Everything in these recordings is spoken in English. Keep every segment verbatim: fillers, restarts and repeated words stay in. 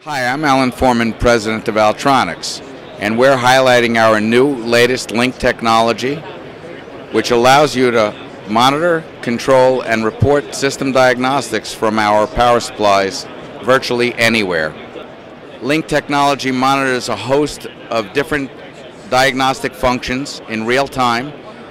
Hi, I'm Alan Foreman, President of Altronix, and we're highlighting our new latest link technology, which allows you to monitor, control, and report system diagnostics from our power supplies virtually anywhere. Link technology monitors a host of different diagnostic functions in real time,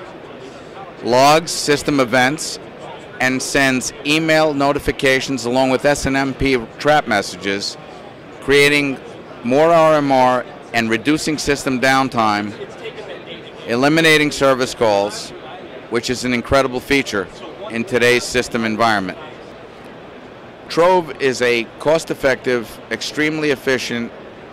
logs system events, and sends email notifications along with S N M P trap messages, creating more R M R and reducing system downtime, eliminating service calls, which is an incredible feature in today's system environment. Trove is a cost-effective, extremely efficient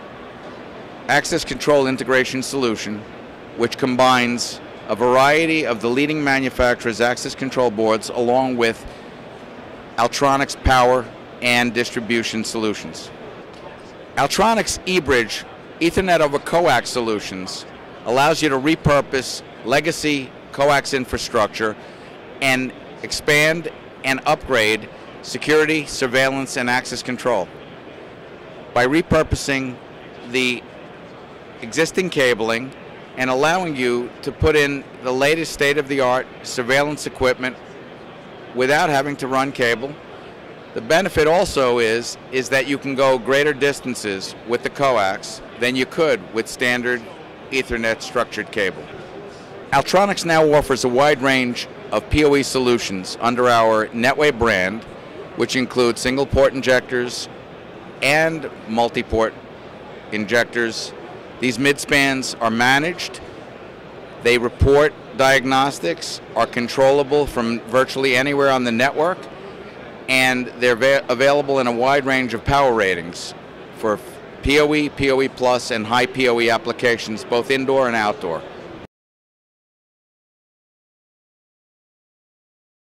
access control integration solution which combines a variety of the leading manufacturers' access control boards along with Altronix power and distribution solutions. Altronix eBridge Ethernet over coax solutions allows you to repurpose legacy coax infrastructure and expand and upgrade security, surveillance, and access control. By repurposing the existing cabling and allowing you to put in the latest state-of-the-art surveillance equipment without having to run cable. The benefit also is, is that you can go greater distances with the coax than you could with standard Ethernet structured cable. Altronix now offers a wide range of P O E solutions under our Netway brand, which include single port injectors and multi-port injectors. These midspans are managed, they report diagnostics, are controllable from virtually anywhere on the network, and they're available in a wide range of power ratings for P O E, P O E Plus, and high P O E applications, both indoor and outdoor.